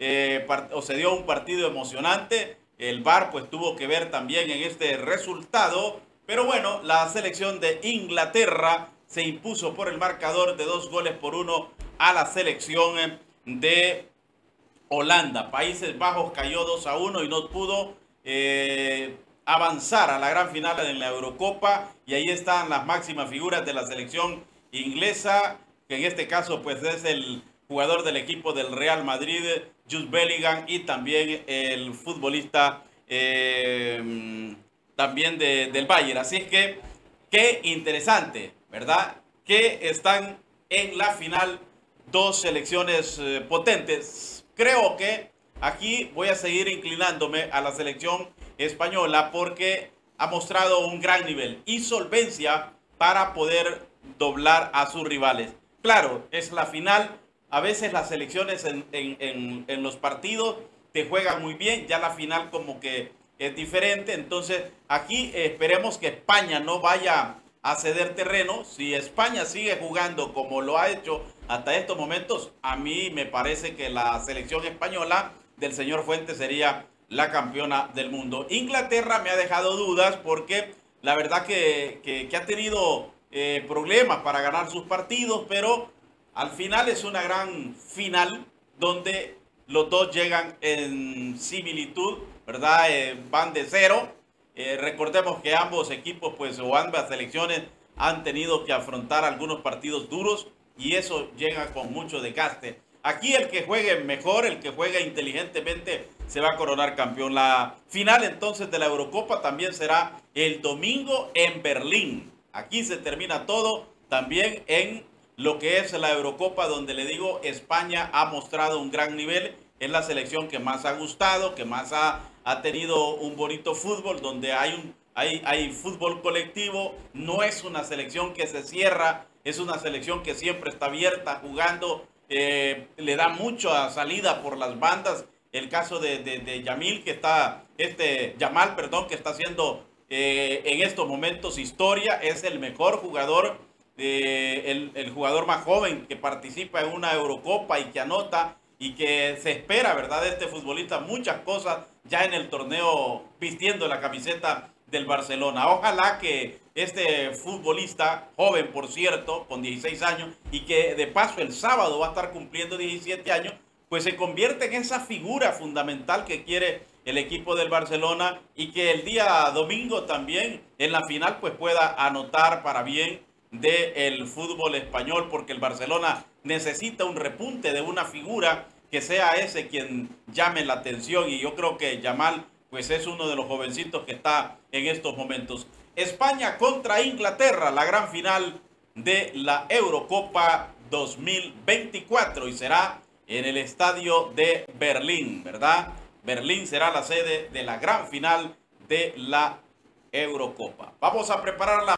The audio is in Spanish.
o se dio un partido emocionante. El VAR pues tuvo que ver también en este resultado, pero bueno, la selección de Inglaterra se impuso por el marcador de 2 goles por 1 a la selección de Holanda. Países Bajos cayó 2-1 y no pudo avanzar a la gran final en la Eurocopa, y ahí están las máximas figuras de la selección inglesa, que en este caso pues es el jugador del equipo del Real Madrid, Jude Bellingham, y también el futbolista también del Bayern. Así es que qué interesante, ¿verdad? Que están en la final dos selecciones potentes. Creo que aquí voy a seguir inclinándome a la selección española porque ha mostrado un gran nivel y solvencia para poder doblar a sus rivales. Claro, es la final. A veces las selecciones en los partidos te juegan muy bien. Ya la final como que es diferente. Entonces aquí esperemos que España no vaya a ceder terreno. Si España sigue jugando como lo ha hecho hasta estos momentos, a mí me parece que la selección española del señor Fuentes sería la campeona del mundo. Inglaterra me ha dejado dudas porque la verdad que ha tenido problemas para ganar sus partidos, pero al final es una gran final donde los dos llegan en similitud, ¿verdad? Van de cero. Recordemos que ambos equipos, pues, o ambas selecciones han tenido que afrontar algunos partidos duros y eso llega con mucho desgaste. Aquí el que juegue mejor, el que juegue inteligentemente, se va a coronar campeón. La final entonces de la Eurocopa también será el domingo en Berlín. Aquí se termina todo también en lo que es la Eurocopa, donde le digo, España ha mostrado un gran nivel. Es la selección que más ha gustado, que más ha tenido un bonito fútbol, donde hay fútbol colectivo. No es una selección que se cierra, es una selección que siempre está abierta, jugando, le da mucha salida por las bandas. El caso de Yamal, que está haciendo en estos momentos historia, es el mejor jugador, el jugador más joven que participa en una Eurocopa y que anota, y que se espera, ¿verdad?, de este futbolista muchas cosas ya en el torneo vistiendo la camiseta del Barcelona. Ojalá que este futbolista, joven por cierto, con 16 años, y que de paso el sábado va a estar cumpliendo 17 años, pues se convierte en esa figura fundamental que quiere el equipo del Barcelona, y que el día domingo también en la final pues pueda anotar para bien del fútbol español, porque el Barcelona necesita un repunte de una figura que sea ese quien llame la atención, y yo creo que Yamal pues es uno de los jovencitos que está en estos momentos. España contra Inglaterra, la gran final de la Eurocopa 2024, y será en el estadio de Berlín, ¿verdad? Berlín será la sede de la gran final de la Eurocopa. Vamos a preparar la